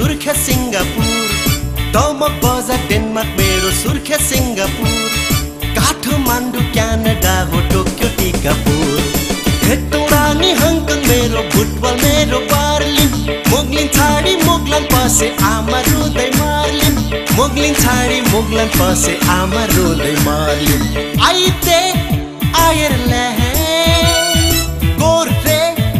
Surkhet Singapore Damak बजार Denmark मेरो Surkhet Singapore Kathmandu Canada हो टोक्यो टिकापुर हेटौडानी हङकङ मेरो फुटबल मेरो बर्लिन मोगलिन छाडी मोगलन पसे आमा रुँदै मर्लिन मोगलिन छाडी मोगलन पसे आमा रुँदै मर्लिन आइते आयरल्यान्ड गोर्खे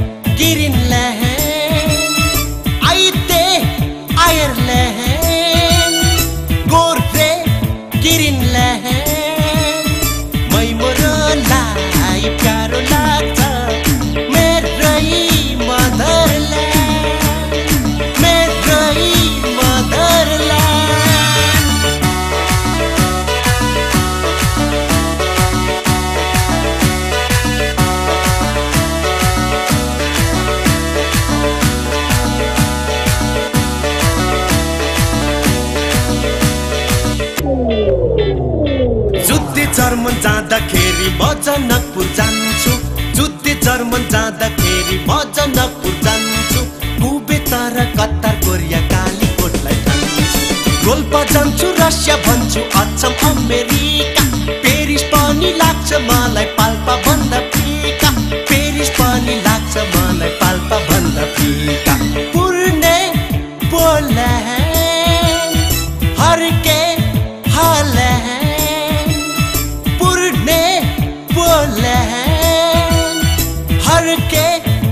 गिरिनल्यान्ड आइते आयरल्यान्ड गोर्खे गिरिनल्यान्ड मै मोरलाई प्यारो लाग्छ मेरै मदरल्यान्ड मेरै जर्मन जाँदाखेरि म जनकपुर जान्छु जुद्धे जर्मन जाँदाखेरि म जनकपुर जान्छु कुबे तर कतार कोरिया कालीकोटलाई ठान्छु रोल्पा जान्छु रसिया भन्छु अचम अमेरिका पेरिस पनि लाग्छ मलाई पाल्पा भन्दा फिका पेरिस पनि लाग्छ मलाई पाल्पा भन्दा फिका पुर्ने पोल्यान्ड हर्के हाल्यान्ड हर्के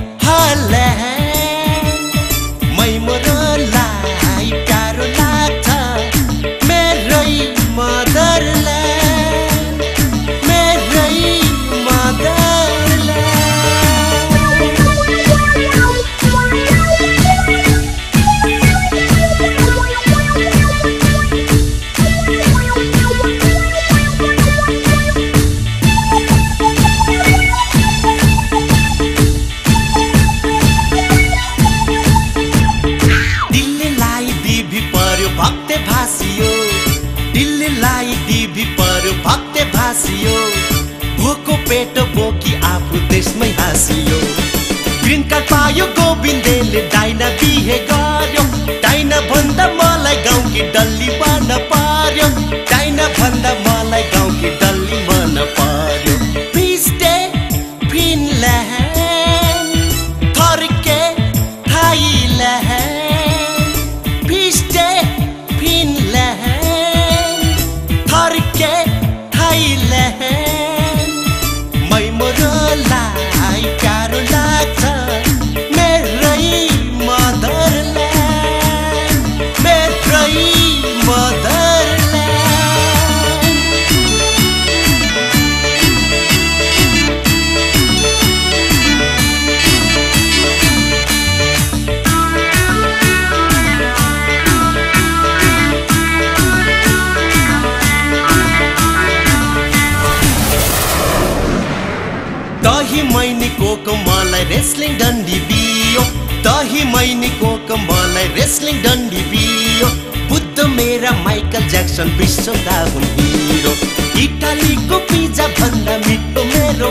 हाल्यान्ड मै मोरलाई प्यारो लाग्छ मेरै मदरल्यान्ड मेरै दिल्लीलाई दिभी पर्यो भक्ते भासियो भोको पेट बोकी आफू देशमै हाँसियो ग्रीन कार्ड पायो गोविन्दले डाइना बिहे गर्यो डाइना भन्दा मलाई गाउँकी डल्ली बन्न पर्यो डाइना भन्दा मलाई गाउँकी डल्ली बन्न पर्यो फिस्टे फिनल्यान्ड थर्के थाइल्यान्ड फिस्टे फिनल्यान्ड थर्के थाइल्यान्ड मै मोरलाई प्यारो लाग्छ मेरै मदरल्यान्ड मेरै दही मैनीको मलाई रेस्लिङ डन्डी बियो दही मैनीको मलाई रेस्लिङ डन्डी बियो बुद्ध मेरा माइकल ज्याक्सन विश्वका हुन् हिरो इटालीको पिज्जा भन्दा मिठो मेरो